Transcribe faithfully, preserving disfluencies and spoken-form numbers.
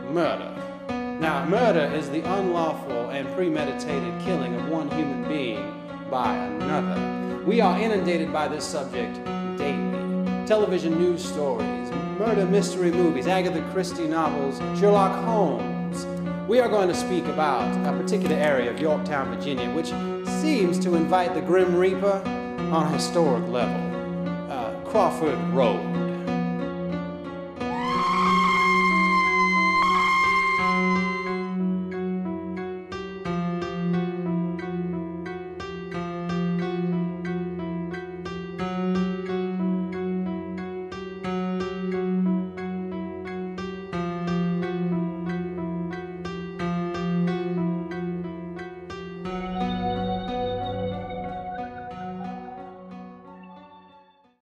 murder. Now, murder is the unlawful and premeditated killing of one human being by another. We are inundated by this subject daily. Television news stories, murder mystery movies, Agatha Christie novels, Sherlock Holmes. We are going to speak about a particular area of Yorktown, Virginia, which seems to invite the Grim Reaper on a historic level. Uh, Crawford Road.